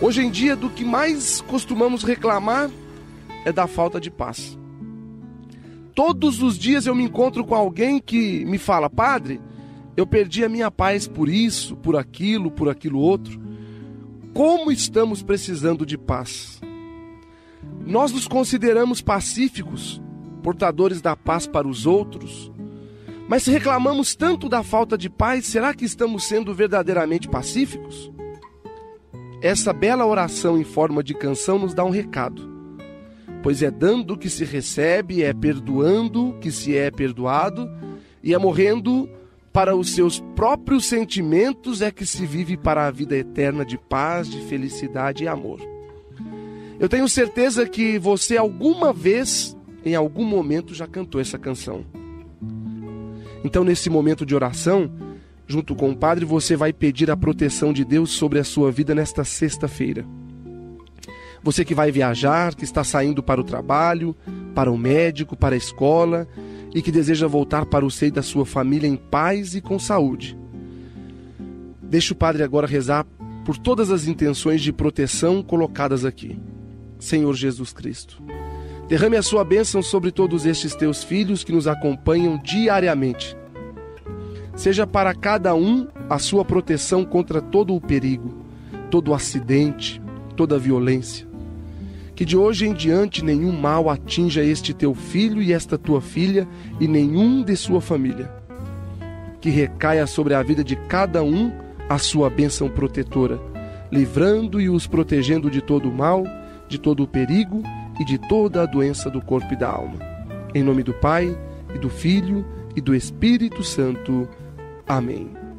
Hoje em dia, do que mais costumamos reclamar é da falta de paz. Todos os dias eu me encontro com alguém que me fala: padre, eu perdi a minha paz por isso, por aquilo outro. Como estamos precisando de paz? Nós nos consideramos pacíficos, portadores da paz para os outros. Mas se reclamamos tanto da falta de paz, será que estamos sendo verdadeiramente pacíficos? Essa bela oração em forma de canção nos dá um recado. Pois é dando que se recebe, é perdoando que se é perdoado, e é morrendo para os seus próprios sentimentos é que se vive para a vida eterna de paz, de felicidade e amor. Eu tenho certeza que você alguma vez, em algum momento, já cantou essa canção. Então, nesse momento de oração, junto com o Padre, você vai pedir a proteção de Deus sobre a sua vida nesta sexta-feira. Você que vai viajar, que está saindo para o trabalho, para o médico, para a escola e que deseja voltar para o seio da sua família em paz e com saúde. Deixe o Padre agora rezar por todas as intenções de proteção colocadas aqui. Senhor Jesus Cristo, derrame a sua bênção sobre todos estes teus filhos que nos acompanham diariamente. Seja para cada um a sua proteção contra todo o perigo, todo o acidente, toda a violência. Que de hoje em diante nenhum mal atinja este teu filho e esta tua filha e nenhum de sua família. Que recaia sobre a vida de cada um a sua bênção protetora, livrando e os protegendo de todo o mal, de todo o perigo e de toda a doença do corpo e da alma. Em nome do Pai, e do Filho, e do Espírito Santo. Amém.